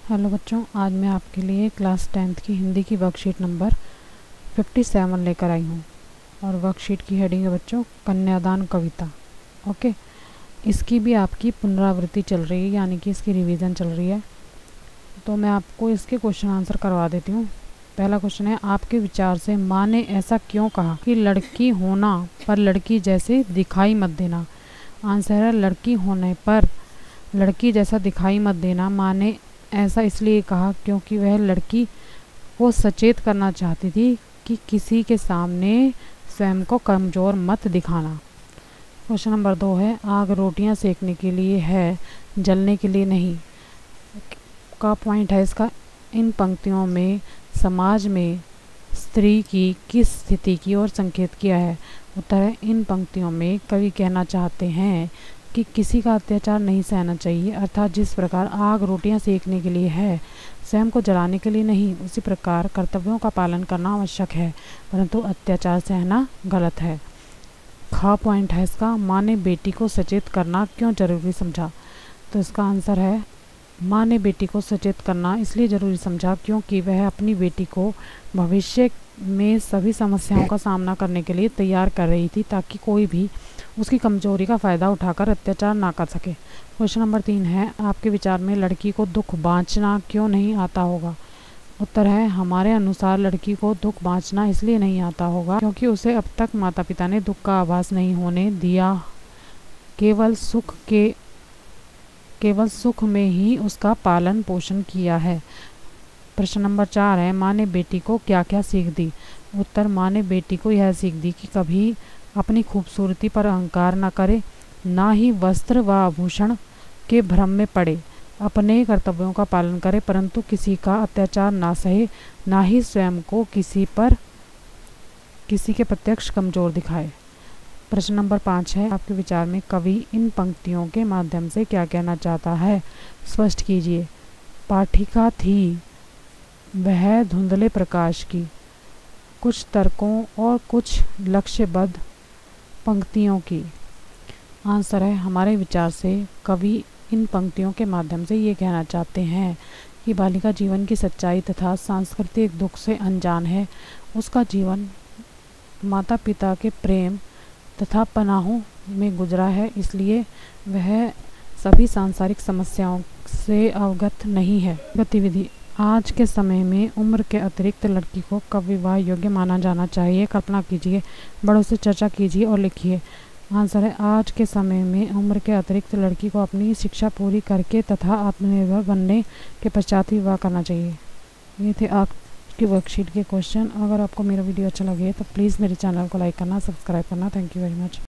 Hello बच्चों, आज मैं आपके लिए क्लास 10th की हिंदी की वर्कशीट नंबर 57 लेकर आई हूँ। और वर्कशीट की हेडिंग है बच्चों कन्यादान कविता। ओके, इसकी भी आपकी पुनरावृत्ति चल रही है, यानी कि इसकी रिवीजन चल रही है। तो मैं आपको इसके क्वेश्चन आंसर करवा देती हूँ। पहला क्वेश्चन है, आपके विचार से माँ ने ऐसा क्यों कहा कि लड़की होना पर लड़की जैसे दिखाई मत देना। आंसर है, लड़की होने पर लड़की जैसा दिखाई मत देना। माँ ने ऐसा इसलिए कहा क्योंकि वह लड़की को सचेत करना चाहती थी कि किसी के सामने स्वयं को कमज़ोर मत दिखाना। क्वेश्चन नंबर 2 है, आग रोटियां सेकने के लिए है, जलने के लिए नहीं। का पॉइंट है इसका, इन पंक्तियों में समाज में स्त्री की किस स्थिति की ओर संकेत किया है। उत्तर है, इन पंक्तियों में कवि कहना चाहते हैं कि किसी का अत्याचार नहीं सहना चाहिए, अर्थात जिस प्रकार आग रोटियां सेकने के लिए है, स्वयं को जलाने के लिए नहीं, उसी प्रकार कर्तव्यों का पालन करना आवश्यक है, परंतु अत्याचार सहना गलत है। खा पॉइंट है इसका, माँ ने बेटी को सचेत करना क्यों जरूरी समझा। तो इसका आंसर है, माँ ने बेटी को सचेत करना इसलिए ज़रूरी समझा क्योंकि वह अपनी बेटी को भविष्य में सभी समस्याओं का सामना करने के लिए तैयार कर रही थी, ताकि कोई भी उसकी कमजोरी का फ़ायदा उठाकर अत्याचार ना कर सके। क्वेश्चन नंबर 3 है, आपके विचार में लड़की को दुख बाँचना क्यों नहीं आता होगा। उत्तर है, हमारे अनुसार लड़की को दुख बाँचना इसलिए नहीं आता होगा क्योंकि उसे अब तक माता पिता ने दुख का आभास नहीं होने दिया, केवल सुख में ही उसका पालन पोषण किया है। प्रश्न नंबर 4 है, माँ ने बेटी को क्या क्या सीख दी। उत्तर, माँ ने बेटी को यह सीख दी कि कभी अपनी खूबसूरती पर अहंकार न करे, ना ही वस्त्र व आभूषण के भ्रम में पड़े, अपने कर्तव्यों का पालन करे, परंतु किसी का अत्याचार ना सहे, ना ही स्वयं को किसी के प्रत्यक्ष कमजोर दिखाए। प्रश्न नंबर 5 है, आपके विचार में कवि इन पंक्तियों के माध्यम से क्या कहना चाहता है, स्पष्ट कीजिए। पाठिका थी वह धुंधले प्रकाश की, कुछ तर्कों और कुछ लक्ष्यबद्ध पंक्तियों की। आंसर है, हमारे विचार से कवि इन पंक्तियों के माध्यम से ये कहना चाहते हैं कि बालिका जीवन की सच्चाई तथा सांस्कृतिक दुख से अनजान है। उसका जीवन माता पिता के प्रेम तथा पनाहों में गुजरा है, इसलिए वह सभी सांसारिक समस्याओं से अवगत नहीं है। गतिविधि, आज के समय में उम्र के अतिरिक्त लड़की को कब विवाह योग्य माना जाना चाहिए। कल्पना कीजिए, बड़ों से चर्चा कीजिए और लिखिए। आंसर है, आज के समय में उम्र के अतिरिक्त लड़की को अपनी शिक्षा पूरी करके तथा आत्मनिर्भर बनने के पश्चात विवाह करना चाहिए। ये थे आपकी वर्कशीट के क्वेश्चन। अगर आपको मेरा वीडियो अच्छा लगे तो प्लीज़ मेरे चैनल को लाइक करना, सब्सक्राइब करना। Thank you very much.